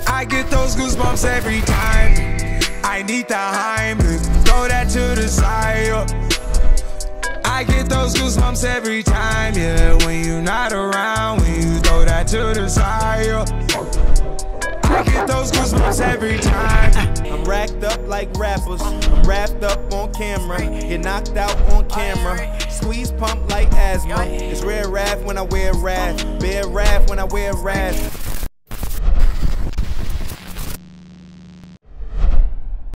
I get those goosebumps every time. I need the Heimlich, throw that to the side, I get those goosebumps every time, yeah. When you're not around, when you throw that to the side, I get those goosebumps every time. I'm racked up like rappers, I'm wrapped up on camera, get knocked out on camera. Squeeze pump like asthma. It's rare wrath when I wear wrath, bare wrath when I wear wrath.